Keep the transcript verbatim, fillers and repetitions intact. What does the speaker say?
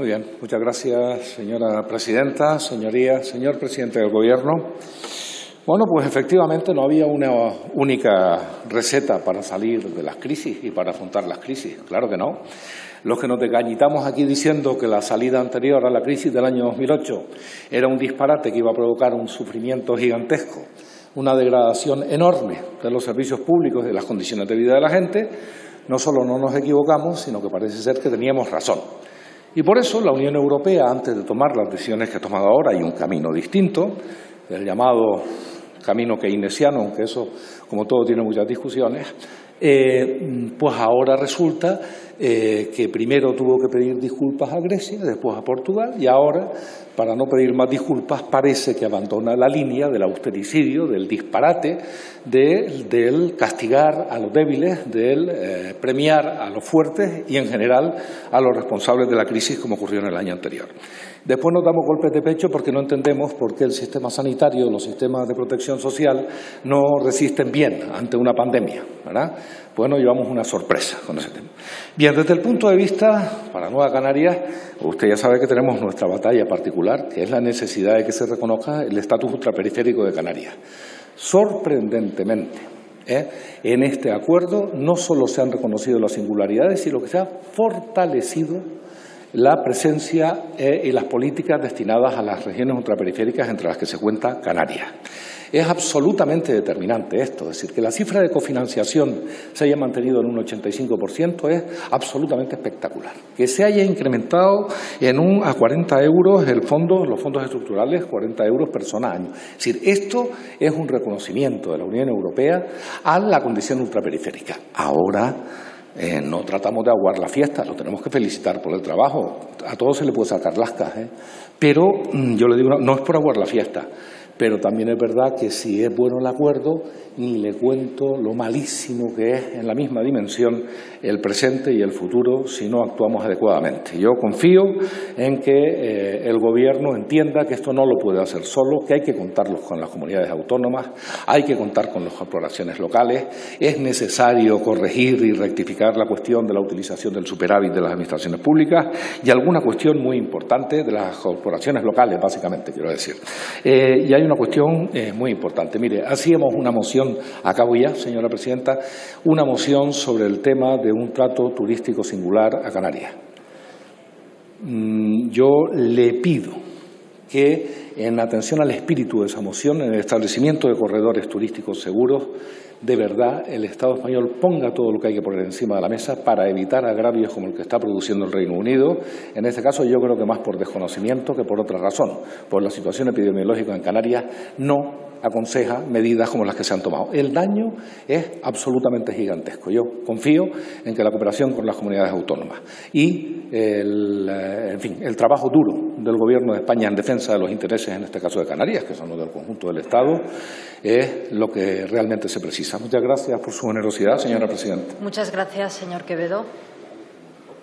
Muy bien, muchas gracias, señora presidenta, señorías, señor presidente del Gobierno. Bueno, pues efectivamente no había una única receta para salir de las crisis y para afrontar las crisis, claro que no. Los que nos desgañitamos aquí diciendo que la salida anterior a la crisis del año dos mil ocho era un disparate que iba a provocar un sufrimiento gigantesco, una degradación enorme de los servicios públicos y de las condiciones de vida de la gente, no solo no nos equivocamos, sino que parece ser que teníamos razón. Y por eso la Unión Europea, antes de tomar las decisiones que ha tomado ahora, hay un camino distinto, el llamado camino keynesiano, aunque eso, como todo, tiene muchas discusiones, eh, pues ahora resulta eh, que primero tuvo que pedir disculpas a Grecia, después a Portugal, y ahora, para no pedir más disculpas, parece que abandona la línea del austericidio, del disparate, de, del castigar a los débiles, del eh, premiar a los fuertes y, en general, a los responsables de la crisis, como ocurrió en el año anterior. Después nos damos golpes de pecho porque no entendemos por qué el sistema sanitario, los sistemas de protección social no resisten bien ante una pandemia, ¿verdad? Bueno, llevamos una sorpresa con ese tema. Bien, desde el punto de vista, para Nueva Canarias, usted ya sabe que tenemos nuestra batalla particular, que es la necesidad de que se reconozca el estatus ultraperiférico de Canarias. Sorprendentemente, ¿eh? en este acuerdo no solo se han reconocido las singularidades, sino que se ha fortalecido la presencia eh, y las políticas destinadas a las regiones ultraperiféricas, entre las que se cuenta Canarias. Es absolutamente determinante esto, es decir, que la cifra de cofinanciación se haya mantenido en un ochenta y cinco por ciento es absolutamente espectacular. Que se haya incrementado en un a cuarenta euros el fondo, los fondos estructurales, cuarenta euros persona año. Es decir, esto es un reconocimiento de la Unión Europea a la condición ultraperiférica. Ahora, Eh, no tratamos de aguar la fiesta, lo tenemos que felicitar por el trabajo. A todos se le puede sacar lascas, ¿eh? Pero mm, yo le digo, no, no es por aguar la fiesta, pero también es verdad que si es bueno el acuerdo, ni le cuento lo malísimo que es en la misma dimensión el presente y el futuro si no actuamos adecuadamente. Yo confío en que eh, el Gobierno entienda que esto no lo puede hacer solo, que hay que contarlos con las comunidades autónomas, hay que contar con las corporaciones locales, es necesario corregir y rectificar la cuestión de la utilización del superávit de las administraciones públicas y alguna cuestión muy importante de las corporaciones locales, básicamente, quiero decir. Eh, y hay una cuestión eh, muy importante. Mire, hacíamos una moción, acabo ya, señora presidenta, una moción sobre el tema de un trato turístico singular a Canarias. Mm, yo le pido que, en atención al espíritu de esa moción, en el establecimiento de corredores turísticos seguros, de verdad el Estado español ponga todo lo que hay que poner encima de la mesa para evitar agravios como el que está produciendo el Reino Unido. En este caso, yo creo que más por desconocimiento que por otra razón. Por la situación epidemiológica en Canarias no aconseja medidas como las que se han tomado. El daño es absolutamente gigantesco. Yo confío en que la cooperación con las comunidades autónomas y el, en fin, el trabajo duro del Gobierno de España en defensa de los intereses, en este caso de Canarias, que son los del conjunto del Estado, es lo que realmente se precisa. Muchas gracias por su generosidad, señora presidenta. Muchas gracias, señor Quevedo.